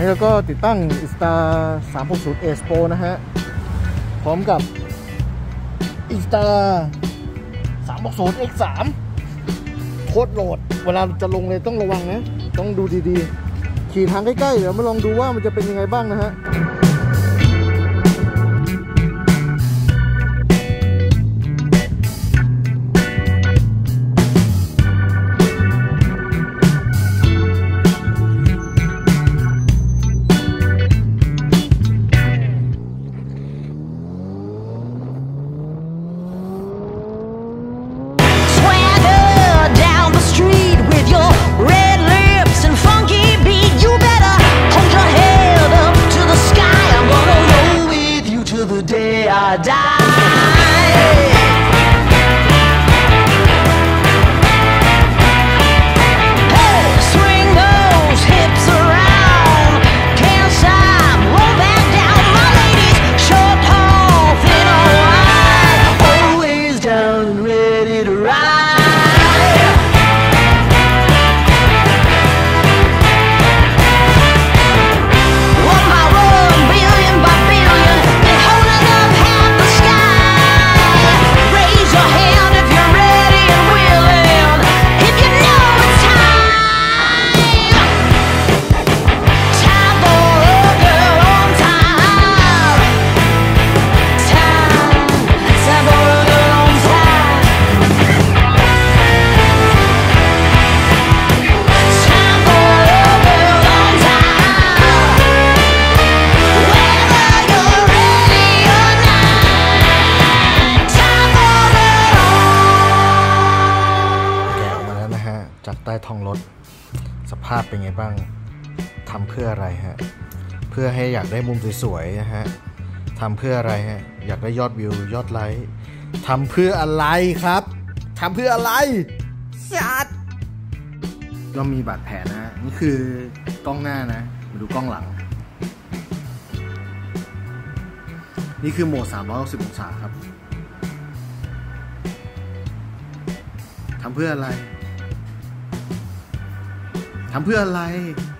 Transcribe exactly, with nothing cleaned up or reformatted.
นี้เราก็ติดตั้ง อิสตา สามหกศูนย์ Ace Pro นะฮะพร้อมกับ อิสตา สามหกศูนย์ เอ็กซ์ สาม โคตรโหลดเวลาจะลงเลยต้องระวังนะต้องดูดีๆขี่ทางใกล้ๆเดี๋ยวมาลองดูว่ามันจะเป็นยังไงบ้างนะฮะจากใต้ท้องรถสภาพเป็นไงบ้างทำเพื่ออะไรฮะเพื่อให้อยากได้มุมสวยๆนะฮะทำเพื่ออะไรฮะอยากได้ยอดวิวยอดไลค์ทำเพื่ออะไรครับทำเพื่ออะไรสัตว์ก็มีบาดแผลนะฮะนี่คือกล้องหน้านะมาดูกล้องหลังนี่คือโหมดสามร้อยหกสิบองศาครับทำเพื่ออะไรทำเพื่ออะไร